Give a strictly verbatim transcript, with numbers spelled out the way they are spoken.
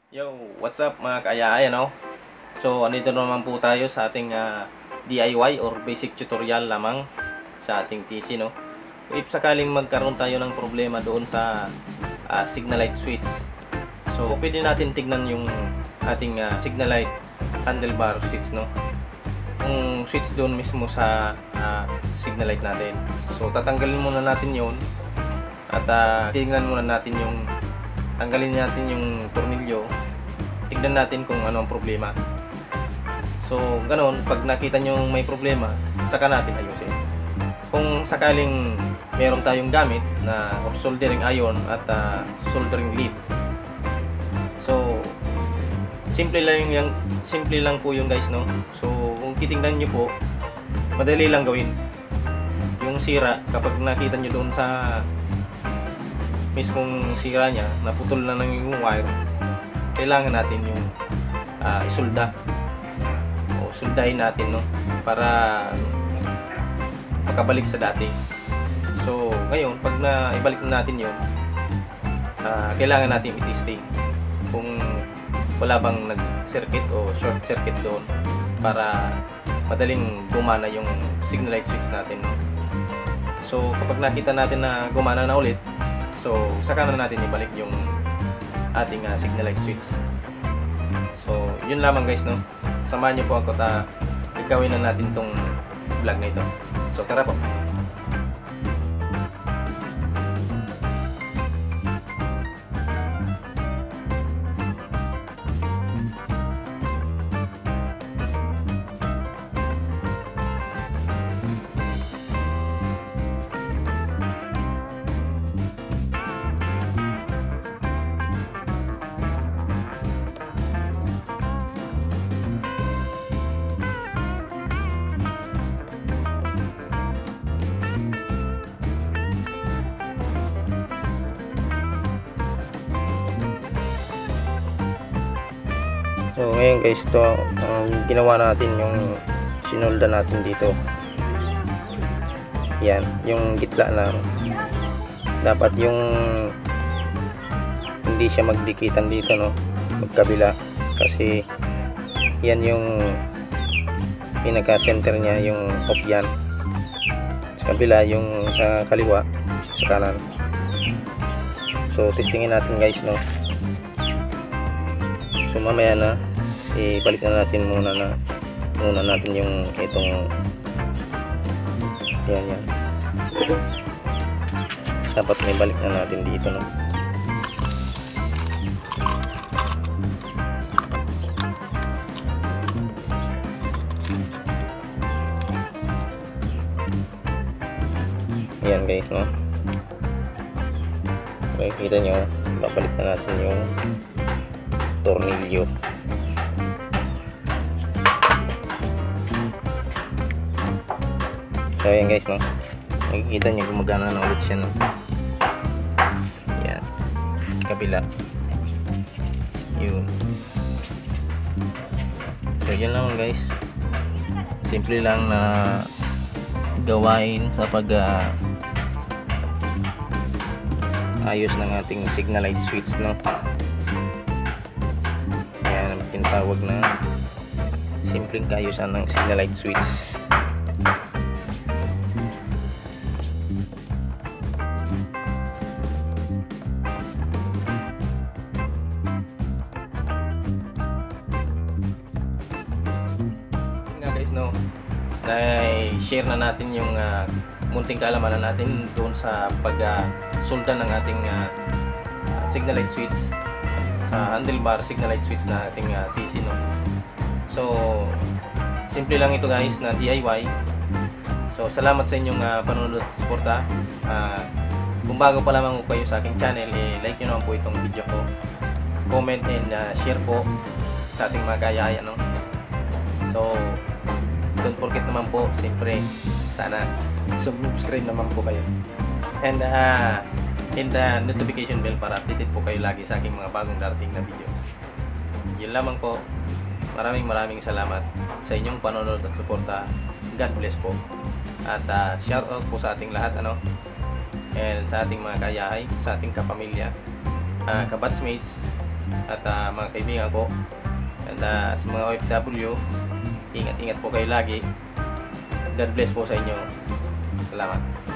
Yo, what's up mga kaayay, ano? So, andito naman po tayo sa ating uh, D I Y or basic tutorial lamang sa ating T C, no? If sakaling magkaroon tayo ng problema doon sa uh, signal light switch, so pwede natin tignan yung ating uh, signal light handlebar switch, no? Yung switch doon mismo sa uh, signal light natin. So, tatanggalin muna natin yun at uh, tignan muna natin yung tanggalin natin yung tornilyo, tignan natin kung ano ang problema. So, ganoon, pag nakita nyo may problema, saka natin ayusin. Kung sakaling meron tayong gamit na soldering iron at uh, soldering lead, so simple lang yung simple lang po yung guys, no? So, kung titingnan nyo po, madali lang gawin. Yung sira, kapag nakita nyo doon sa mismong sira niya, naputol na ng yung wire, kailangan natin yung uh, isulda o suldahin natin, no, para makabalik sa dati. So ngayon, pag na ibalik na natin yun, uh, kailangan natin i-testing kung wala bang nag-circuit o short circuit doon para madaling gumana yung signal light switch natin, no? So kapag nakita natin na gumana na ulit, so, saka na natin ibalik yung ating uh, signal light switch. So, yun lamang guys, no? Samahan nyo po ako ta gawin na natin tong vlog na ito. So, tara po. So ngayon guys, ito um, ginawa natin yung sinolda natin dito. Yan, yung gitla lang. Dapat yung hindi siya magdikitan dito, no, magkabila, kasi yan yung pinaka center niya, yung off yan. Sa kabila, yung sa kaliwa, sa kanan. So testingin natin guys, no. So mamaya na ibalik na natin muna na muna natin yung itong yan yan. Dapat may balik na natin dito, no. Yan guys, no. Okay, kita nyo, babalik na natin yung tornilyo. So ayan guys, no, makikita nyo gumagana na ulit siya, no. Yan, kabila yun. So yan lang guys, simple lang na gawain sa pag uh, ayos ng ating signal light switch, no. Yan ang tinatawag na simpleng kaayusan ng signal light switch. No, na-share na natin yung uh, munting kaalaman natin doon sa pag-sulda uh, ng ating uh, signal light switch sa handlebar signal light switch na ating uh, T C, no. So simple lang ito guys, na D I Y. So salamat sa inyong uh, panonood at suporta. Uh, kung bago pa lamang kayo sa aking channel, eh, like nyo naman po itong video ko, comment and uh, share po sa ating mga kayaya, no. So don't forget naman po, siyempre, sana subscribe naman po kayo. And uh, hit the notification bell para updated po kayo lagi sa aking mga bagong darating na videos. Yun lamang po. Maraming maraming salamat sa inyong panonood at suporta. God bless po. At uh, shout out po sa ating lahat, ano, and sa ating mga kayahay, sa ating kapamilya, uh, kabatsmates, at uh, mga kaibigan ko. And uh, sa mga O F W, ingat-ingat po kayo lagi. God bless po sa inyo. Salamat.